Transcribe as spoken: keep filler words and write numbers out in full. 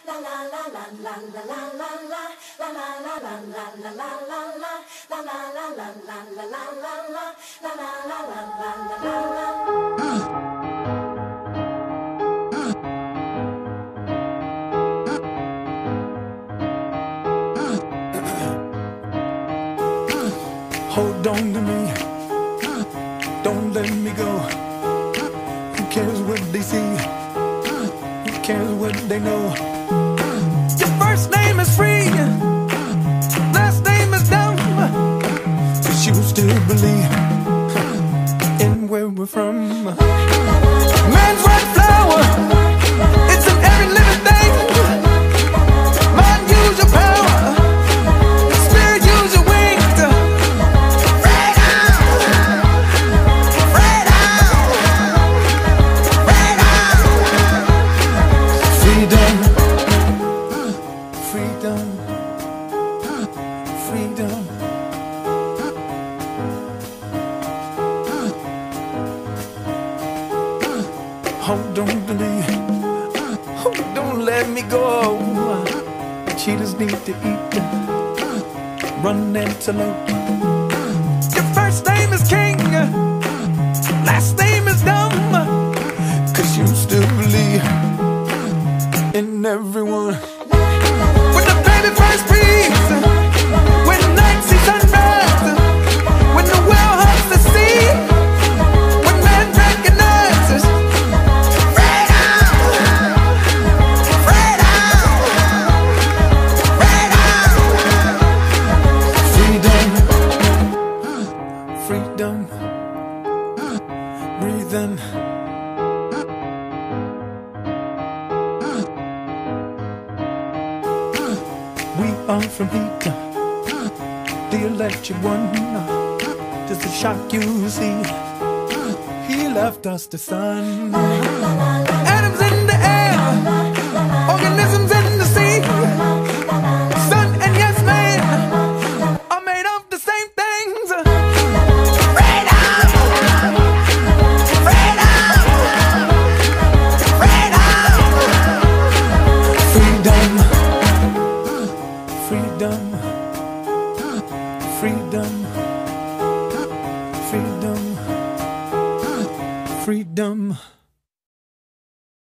Hold on to me, don't let me go. Who cares what they see? Who cares what they know? Your first name is free, last name is dumb, but you still believe in where we're from. Man's white flower, it's in every living thing. Mind, use your power. Spirit, use your wings. Freedom, freedom, freedom. Hold on to me, oh, don't let me go. Cheetahs need to eat, run antelope. Your first name is king, last name is dumb, 'cause you still believe in everyone. When the baby first breathes, when the night sees sunrise, when the whale hugs the sea, when man recognizes freedom, freedom, freedom, freedom, breathing. We are from heat, the electric one. Just the shock you see, he left us the sun. Atoms in